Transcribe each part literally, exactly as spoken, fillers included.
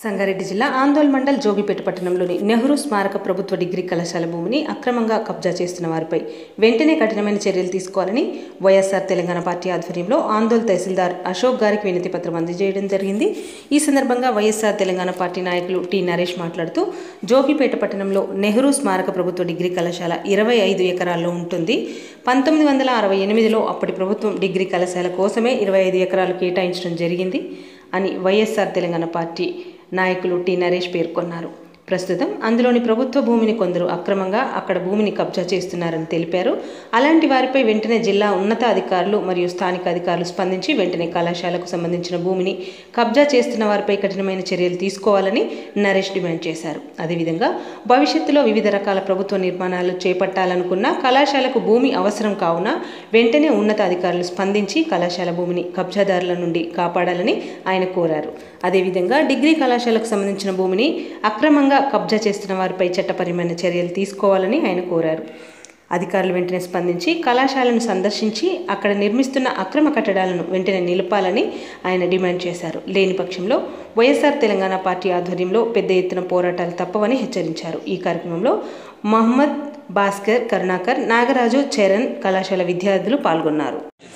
సంగారెడ్డి జిల్లా ఆందోళ్ మండల్ జోగిపేట పట్టణంలోని నెహ్రూ స్మారక ప్రభుత్వ డిగ్రీ కళాశాల భూమిని అక్రమంగా కబ్జా చేస్తున్న వారిపై వెంటనే కఠినమైన చర్యలు తీసుకోవాలని వైఎస్ఆర్ తెలంగాణ పార్టీ ఆధ్వర్యంలో ఆందోళ్ తహసీల్దార్ అశోక్ గారికి వినతి పత్రం అందజేయడం జరిగింది। ఈ సందర్భంగా వైఎస్ఆర్ తెలంగాణ పార్టీ నాయకులు టి నరేష్ మాట్లాడుతూ జోగిపేట పట్టణంలో నెహ్రూ స్మారక ప్రభుత్వ డిగ్రీ కళాశాల ఇరవై ఐదు ఎకరాల్లో ఉంటుంది। పంతొమ్మిది వందల అరవై ఎనిమిదిలో అప్పటి ప్రభుత్వం డిగ్రీ కళాశాల కోసమే ఇరవై ఐదు ఎకరాలు కేటాయించడం జరిగింది అని వైఎస్ఆర్ తెలంగాణ పార్టీ నాయకులు టి నరేష్ పేర్కొన్నారు। ప్రస్తుతం అందులోని ప్రభుత్వ భూమిని కొందరు అక్రమంగా అక్కడ భూమిని కబ్జా చేస్తున్నారని తెలిపారు। అలాంటి వారిపై వెంటనే జిల్లా ఉన్నత అధికారులు మరియు స్థానిక అధికారులు స్పందించి వెంటనే కళాశాలకు సంబంధించిన భూమిని కబ్జా చేస్తున్న వారిపై కఠినమైన చర్యలు తీసుకోవాలని నరేష్ డిమాండ్ చేశారు। అదేవిధంగా భవిష్యత్తులో వివిధ రకాల ప్రభుత్వ నిర్మాణాలు చేపట్టాలనుకున్న కళాశాలకు భూమి అవసరం కావున వెంటనే ఉన్నత అధికారులు స్పందించి కళాశాల భూమిని కబ్జాదారుల నుండి కాపాడాలని ఆయన కోరారు। అదేవిధంగా డిగ్రీ కళాశాలకు సంబంధించిన భూమిని అక్రమంగా కబ్జా చేస్తున్న వారిపై చట్టపరమైన చర్యలు తీసుకోవాలని ఆయన కోరారు। అధికారులు వెంటనే స్పందించి కళాశాలను సందర్శించి అక్కడ నిర్మిస్తున్న అక్రమ కట్టడాలను వెంటనే నిలపాలని ఆయన డిమాండ్ చేశారు। లేని పక్షంలో వైఎస్ఆర్ తెలంగాణ పార్టీ ఆధ్వర్యంలో పెద్ద ఎత్తున పోరాటాలు తప్పవని హెచ్చరించారు। ఈ కార్యక్రమంలో మహమ్మద్, భాస్కర్, కరుణాకర్, నాగరాజు, చరణ్ కళాశాల విద్యార్థులు పాల్గొన్నారు।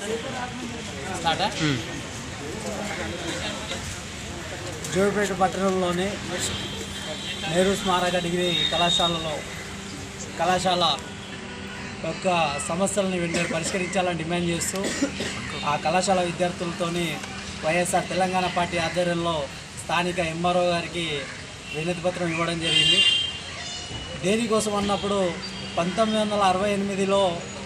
జోగిపేట పట్టణంలోని నెహ్రూ స్మారక డిగ్రీ కళాశాలలో కళాశాల యొక్క సమస్యలను వెంటనే పరిష్కరించాలని డిమాండ్ చేస్తూ ఆ కళాశాల విద్యార్థులతోని వైఎస్ఆర్ తెలంగాణ పార్టీ ఆధ్వర్యంలో స్థానిక ఎంఆర్ఓ గారికి వినతి పత్రం ఇవ్వడం జరిగింది। దేనికోసం అన్నప్పుడు పంతొమ్మిది వందల అరవై ఎనిమిదిలో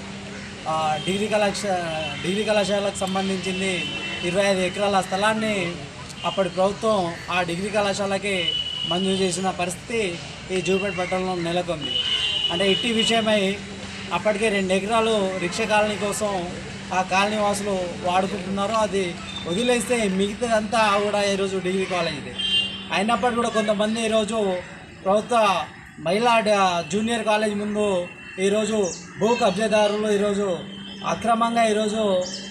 డిగ్రీ కళాశా డిగ్రీ కళాశాలకు సంబంధించింది ఇరవై ఐదు ఎకరాల స్థలాన్ని అప్పటి ప్రభుత్వం ఆ డిగ్రీ కళాశాలకి మంజూరు చేసిన పరిస్థితి ఈ జోగిపేట పట్టణంలో నెలకొంది। అంటే ఇట్టి విషయమై అప్పటికే రెండు ఎకరాలు రిక్షా కాలనీ కోసం ఆ కాలనీ వాసులు వాడుకుంటున్నారు। అది వదిలేస్తే మిగతాదంతా కూడా ఈరోజు డిగ్రీ కాలేజీది అయినప్పటికీ కూడా కొంతమంది ఈరోజు ప్రభుత్వ మహిళా జూనియర్ కాలేజ్ ముందు ఈరోజు భూ కబ్జాదారులు ఈరోజు అక్రమంగా ఈరోజు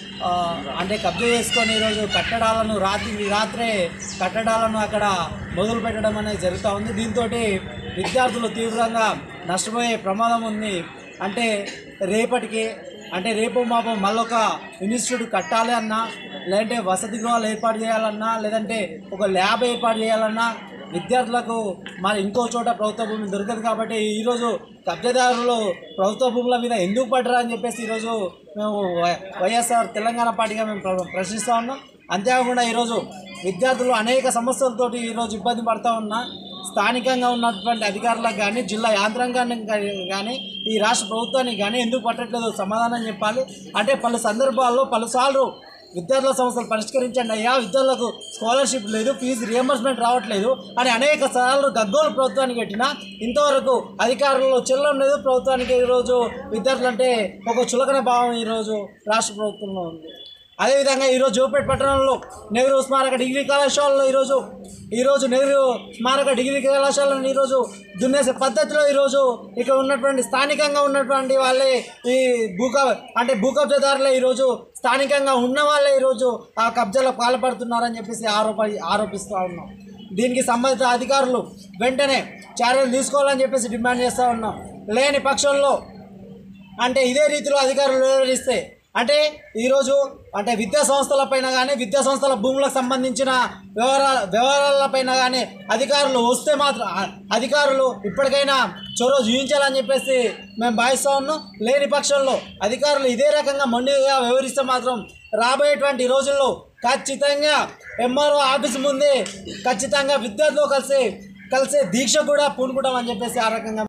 అంటే కబ్జా చేసుకొని ఈరోజు కట్టడాలను రాత్రి రాత్రే కట్టడాలను అక్కడ మొదలు పెట్టడం అనేది జరుగుతూ ఉంది। దీంతో విద్యార్థులు తీవ్రంగా నష్టపోయే ప్రమాదం ఉంది। అంటే రేపటికి అంటే రేపు మాపం మళ్ళొక ఇన్స్టిట్యూట్ కట్టాలి అన్నా, లేదంటే వసతి గృహాలు ఏర్పాటు చేయాలన్నా, లేదంటే ఒక ల్యాబ్ ఏర్పాటు చేయాలన్నా విద్యార్థులకు మరి ఇంకో చోట ప్రభుత్వ భూమి దొరకదు। కాబట్టి ఈరోజు కబ్జాదారులు ప్రభుత్వ భూముల మీద ఎందుకు పడ్డారు అని చెప్పేసి ఈరోజు మేము వైఎస్ఆర్ తెలంగాణ పార్టీగా మేము ప్రశ్నిస్తూ ఉన్నాం। అంతేకాకుండా ఈరోజు విద్యార్థులు అనేక సమస్యలతోటి ఈరోజు ఇబ్బంది పడుతూ ఉన్నా స్థానికంగా ఉన్నటువంటి అధికారులకు కానీ జిల్లా యాంత్రాంగానికి కానీ ఈ రాష్ట్ర ప్రభుత్వానికి కానీ ఎందుకు పట్టట్లేదు సమాధానం చెప్పాలి। అంటే పలు సందర్భాల్లో పలుసార్లు విద్యార్థుల సమస్యలు పరిష్కరించండి అయ్యా, విద్యార్థులకు స్కాలర్షిప్ లేదు, ఫీజు రియంబర్స్మెంట్ రావట్లేదు అని అనేక సార్లు గగ్గోలు ప్రభుత్వానికి పెట్టినా ఇంతవరకు అధికారులు చెల్లం లేదు। ప్రభుత్వానికి ఈరోజు విద్యార్థులు అంటే ఒక చులకన భావం ఈరోజు రాష్ట్ర ప్రభుత్వంలో ఉంది। అదేవిధంగా ఈరోజు జోగిపేట పట్టణంలో నెహ్రూ స్మారక డిగ్రీ కళాశాలలో ఈరోజు ఈరోజు నెహ్రూ స్మారక డిగ్రీ కళాశాలను ఈరోజు దున్నేసే పద్ధతిలో ఈరోజు ఇక్కడ ఉన్నటువంటి స్థానికంగా ఉన్నటువంటి వాళ్ళే ఈ భూ అంటే భూ కబ్జాదారులే ఈరోజు స్థానికంగా ఉన్న వాళ్ళే ఈరోజు ఆ కబ్జాలో పాల్పడుతున్నారని చెప్పేసి ఆరోప ఆరోపిస్తూ ఉన్నాం। దీనికి సంబంధిత అధికారులు వెంటనే చర్యలు తీసుకోవాలని చెప్పేసి డిమాండ్ చేస్తూ ఉన్నాం। లేని పక్షంలో అంటే ఇదే రీతిలో అధికారులు వివరిస్తే అంటే ఈరోజు అంటే విద్యా సంస్థలపైన కానీ విద్యా సంస్థల భూములకు సంబంధించిన వ్యవహార వ్యవహారాలపైన కానీ అధికారులు వస్తే మాత్రం అధికారులు ఇప్పటికైనా చొరవ చూపించాలని చెప్పేసి మేము భావిస్తూ ఉన్నాం। లేని పక్షంలో అధికారులు ఇదే రకంగా మొండిగా వ్యవహరిస్తే మాత్రం రాబోయేటువంటి రోజుల్లో ఖచ్చితంగా ఎంఆర్ఓ ఆఫీస్ ముందే ఖచ్చితంగా విద్యార్థులు కలిసి కలిసే దీక్ష కూడా పూనుకుంటామని చెప్పేసి ఆ రకంగా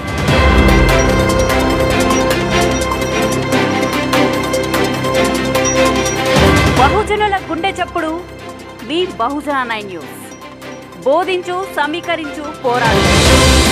బహుజనుల గుండె చప్పుడు మీ బహుజన నైన్ న్యూస్. బోధించు, సమీకరించు, పోరాడు.